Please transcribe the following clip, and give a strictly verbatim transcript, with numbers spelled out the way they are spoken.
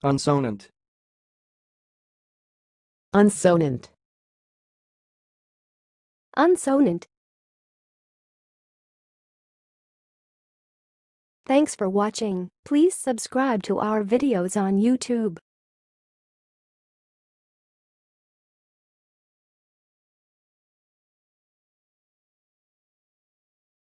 unsonant, unsonant, unsonant. Thanks for watching. Please subscribe to our videos on YouTube.